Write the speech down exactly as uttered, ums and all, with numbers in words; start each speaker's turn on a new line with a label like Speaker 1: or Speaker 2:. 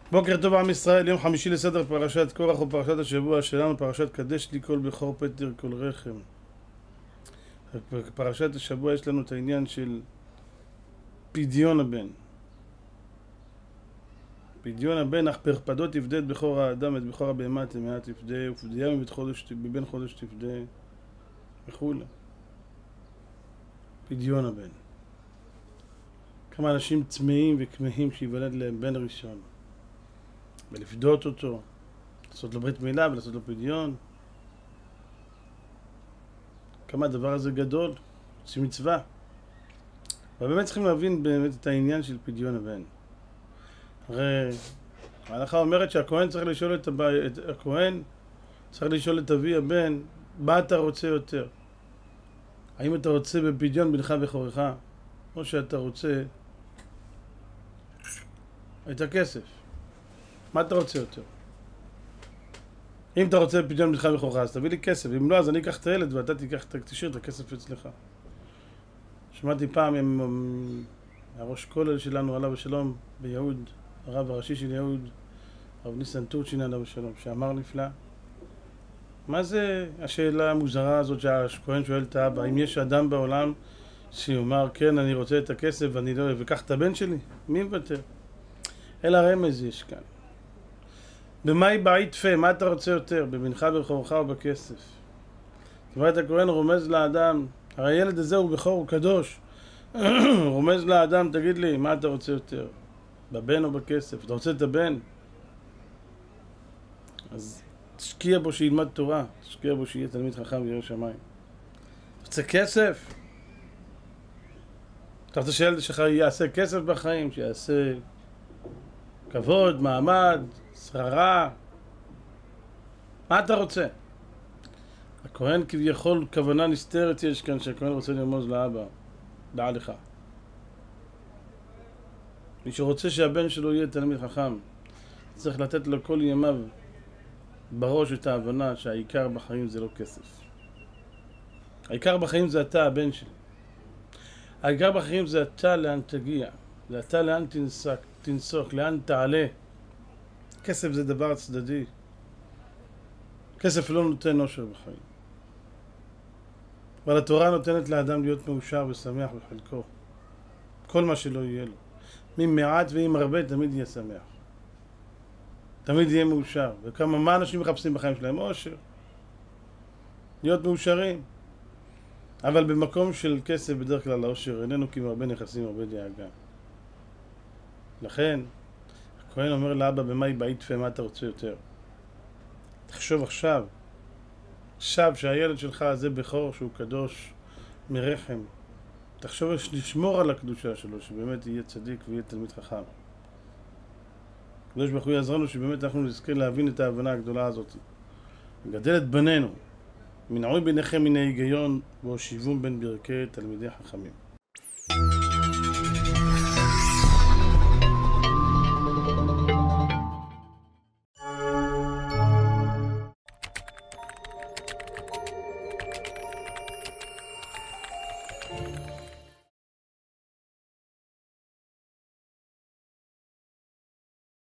Speaker 1: בוקר טוב עם ישראל, יום חמישי לסדר פרשת קורח ופרשת השבוע שלנו, פרשת קדש לי כל בכור פטר כל רחם. בפרשת השבוע יש לנו את העניין של פדיון הבן. פדיון הבן, אך פרפדות תפדה את בכור האדם, את בכור הבהמה טמאה תפדה, ופדיה מבית חודש, בבן חודש תפדה, וכו'. פדיון הבן. כמה אנשים צמאים וכמהים שיוולד להם בן ראשון. ולפדות אותו, לעשות לו ברית מילה ולעשות לו פדיון. כמה הדבר הזה גדול, זה מצווה. ובאמת צריכים להבין באמת את העניין של פדיון הבן. הרי ההלכה אומרת שהכהן צריך לשאול את, הבא, את הכהן צריך לשאול את אבי הבן, מה אתה רוצה יותר? האם אתה רוצה בפדיון בנך בכורך, או שאתה רוצה את הכסף? מה אתה רוצה יותר? אם אתה רוצה פדיון בנך בכורך, אז תביא לי כסף. אם לא, אז אני אקח את הילד ואתה תיקח, תשאיר את הכסף אצלך. שמעתי פעם עם הראש כולל שלנו, עליו השלום, ביהוד, הרב הראשי של יהוד, הרב ניסן טורצ'ין עליו השלום, שאמר נפלא. מה זה השאלה המוזרה הזאת שהכהן שואל את האבא? אם יש אדם בעולם שיאמר, כן, אני רוצה את הכסף ואני לא אוהב, וקח את הבן שלי? מי מוותר? אלא רמז יש כאן. במאי בעית פה, מה אתה רוצה יותר? בבנך בכורך או בכסף? זאת אומרת, הכהן רומז לאדם, הרי הילד הזה הוא בכור, הוא קדוש. רומז לאדם, תגיד לי, מה אתה רוצה יותר? בבן או בכסף? אתה רוצה את הבן? אז תשקיע בו שילמד תורה, תשקיע בו שיהיה תלמיד חכם וירא שמיים. אתה רוצה כסף? אתה רוצה שהילד שלך יעשה כסף בחיים, שיעשה כבוד, מעמד, שררה? מה אתה רוצה? הכהן כביכול כוונה נסתרת יש כאן, שהכהן רוצה לרמוז לאבא, דע לך. מי שרוצה שהבן שלו יהיה תלמיד חכם, צריך לתת לו כל ימיו בראש את ההבנה שהעיקר בחיים זה לא כסף. העיקר בחיים זה אתה, הבן שלי. העיקר בחיים זה אתה לאן תגיע, זה אתה לאן תנסוק, תנסוק, לאן תעלה. כסף זה דבר צדדי. כסף לא נותן אושר בחיים. אבל התורה נותנת לאדם להיות מאושר ושמח בחלקו. כל מה שלא יהיה לו. ממעט ועם הרבה תמיד יהיה שמח. תמיד יהיה מאושר. וכמה מה אנשים מחפשים בחיים שלהם? אושר. להיות מאושרים. אבל במקום של כסף בדרך כלל האושר איננו, כי הרבה נכסים, הרבה דאגה. לכן, הכהן אומר לאבא, במאי בעית פה, מה אתה רוצה יותר? תחשוב עכשיו, עכשיו שהילד שלך הזה בכור, שהוא קדוש מרחם, תחשוב לשמור על הקדושה שלו, שבאמת יהיה צדיק ויהיה תלמיד חכם. הקדוש ברוך הוא יעזרנו שבאמת אנחנו נזכה להבין את ההבנה הגדולה הזאת. לגדל את בנינו, מנעוי ביניכם מן ההיגיון, והושיבום בין ברכי תלמידי חכמים.